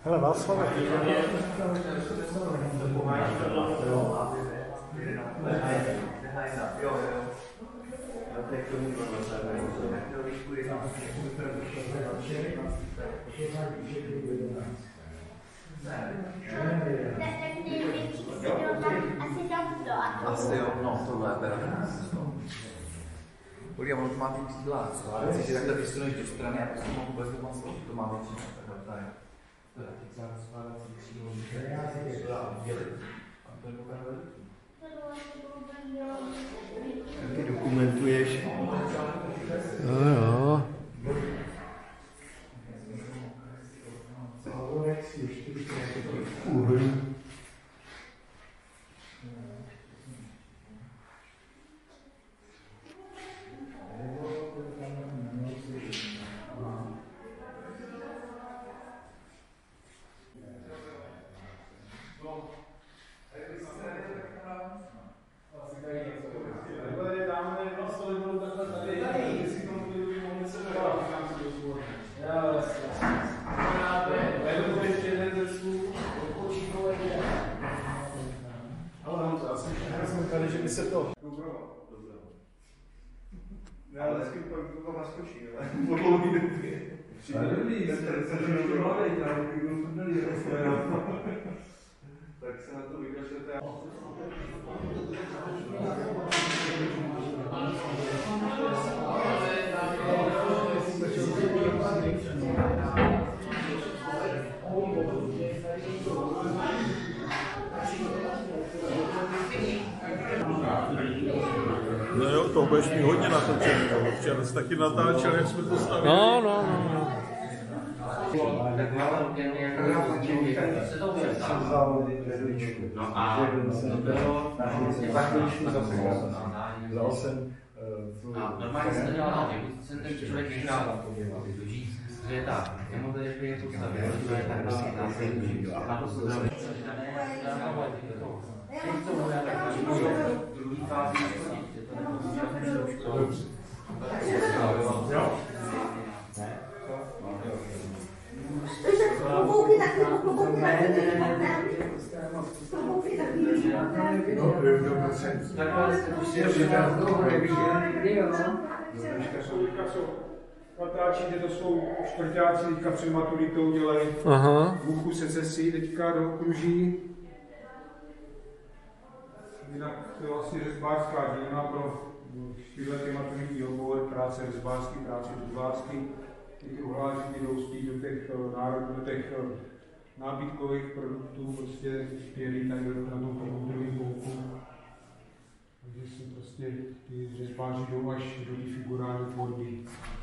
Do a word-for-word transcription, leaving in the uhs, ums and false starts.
Hele, Václav. Asi jo, no tohle je teda. Podívej, ono to má ty křídla, skládací, že takhle vysuneš do strany a prostě mám vůbec doma složit, to má větší, takhle tady. To je teď skládací křídlo, že to dá oddělit. A to je opravdu veliký. Taky dokumentuješ. No jo. Úhel. Že by se to... Já vždycky pak to naskočí, ale po dlouhý době. Ale dobrý, ten jsem mladý, tak se na to vykašlete. No jo, to budeš mít hodně natočený, no. Včera jsi taky natáčel, jak jsme to stavili. No, no, no, no. Vzal jsem normálně se to dělá na mě, když jsem ten člověk vyhrál, že je tak, jemu to je pět postavit, že je tak vlastně následní, na to se zdraví. Druhý fázi je to nemusí Klobouky taky, klobouky taky. Klobouky taky. no, takhle Patáčíte, to jsou čtvrťáci, teďka před maturitou dělají v uchu secesi, teďka do okruží. Jinak to je vlastně řezbářská dílna pro čtyřletý maturitní obor, práce řezbářský, práce řezbářský. Ty uhlášky jdou spíš do těch národů, do těch nábytkových produktů, prostě spělí tady na tom průmyslovém pouku. Takže si prostě ty řezbáři jdou až do figurální tvorby.